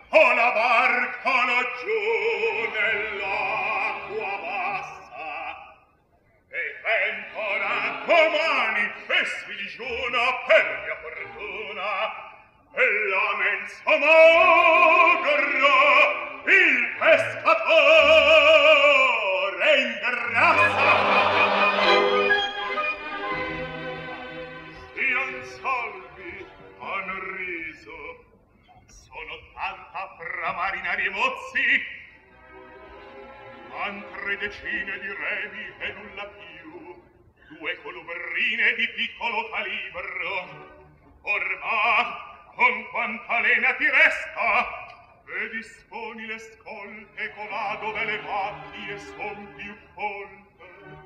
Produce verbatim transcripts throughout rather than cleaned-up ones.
ho la barca laggiù nell'acqua bassa, e vento raccomani e sfiligiona per mia fortuna, e la mensa magra il pescatore ingrassa. Stian salvi, han riso, sono tanta fra marinari e mozzi, han tre decine di remi e nulla più, due colubrine di piccolo calibro. Orma, con quanta lena ti resta, e disponi le scolte colà dove le macchie son più folte.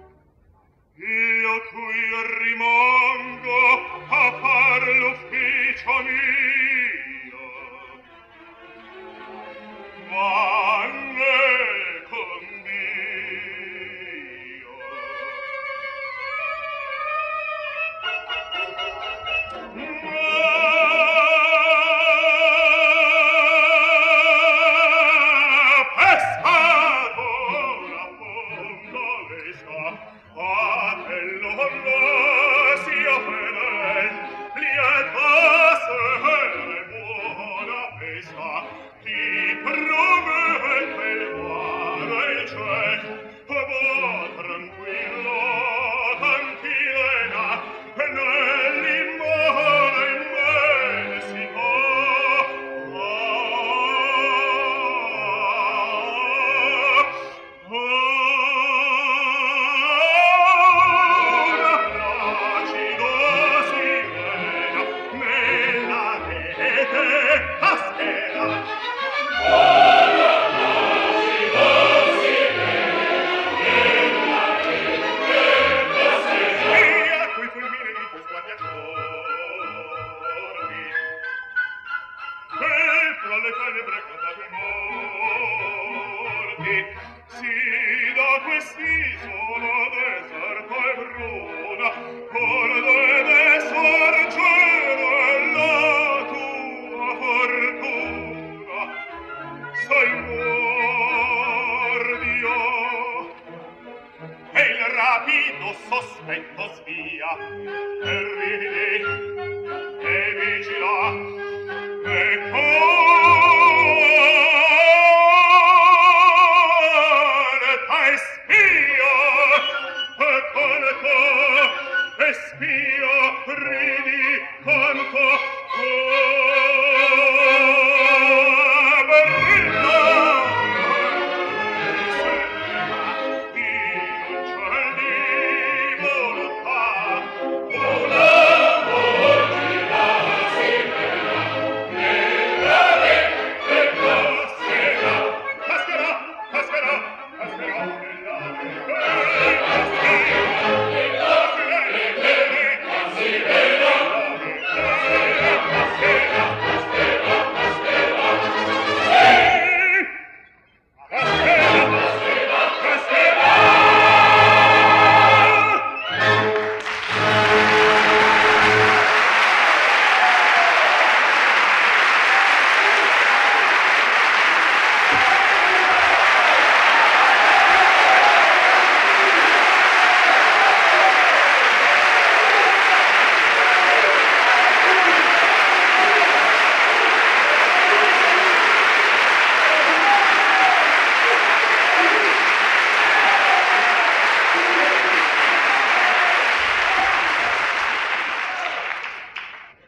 Io qui rimango a far l'ufficio mio, ma ne con Dio. Sì, da quest'isola deserta e brutta